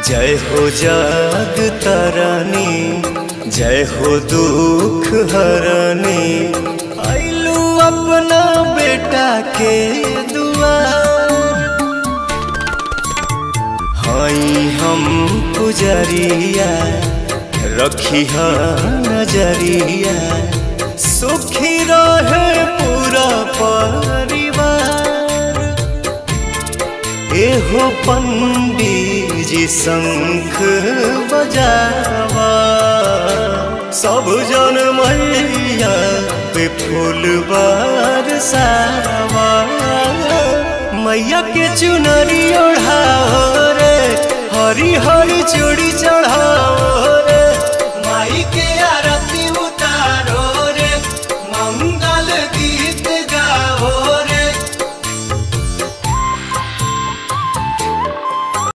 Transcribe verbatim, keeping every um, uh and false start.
जय हो जाग तारानी, जय हो दुख हरानी, आइलू अपना बेटा के दुआर। हाई हम पुजरिया, रखी नजरिया, सुखी रहे पूरा परिवार। एहो पंडित जी शंख बजावा, सब जन मैया पे फूल बरसावा। मैया के चुनरी ओढ़ाओ रे, हरी हरी चूड़ी चढ़ाओ